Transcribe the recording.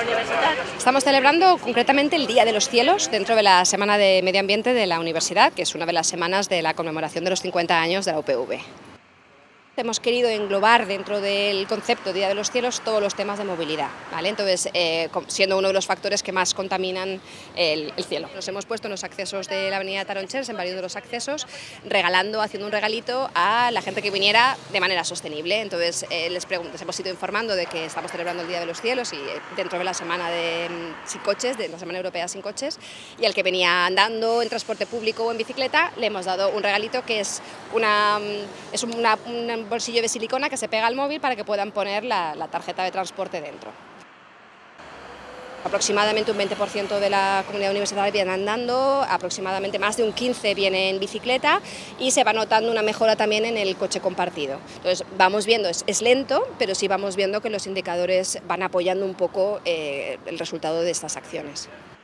la universidad? Estamos celebrando concretamente el Día de los Cielos dentro de la Semana de Medio Ambiente de la Universidad, que es una de las semanas de la conmemoración de los 50 años de la UPV. Hemos querido englobar dentro del concepto Día de los Cielos todos los temas de movilidad, ¿vale? Entonces, siendo uno de los factores que más contaminan el cielo. Nos hemos puesto en los accesos de la avenida Taronchers, en varios de los accesos, haciendo un regalito a la gente que viniera de manera sostenible. Entonces, les hemos ido informando de que estamos celebrando el Día de los Cielos y dentro de la semana sin coches, de la Semana Europea sin coches, y al que venía andando en transporte público o en bicicleta, le hemos dado un regalito que es un bolsillo de silicona que se pega al móvil para que puedan poner la tarjeta de transporte dentro. Aproximadamente un 20% de la comunidad universitaria viene andando, aproximadamente más de un 15% viene en bicicleta y se va notando una mejora también en el coche compartido. Entonces vamos viendo, es lento, pero sí vamos viendo que los indicadores van apoyando un poco el resultado de estas acciones.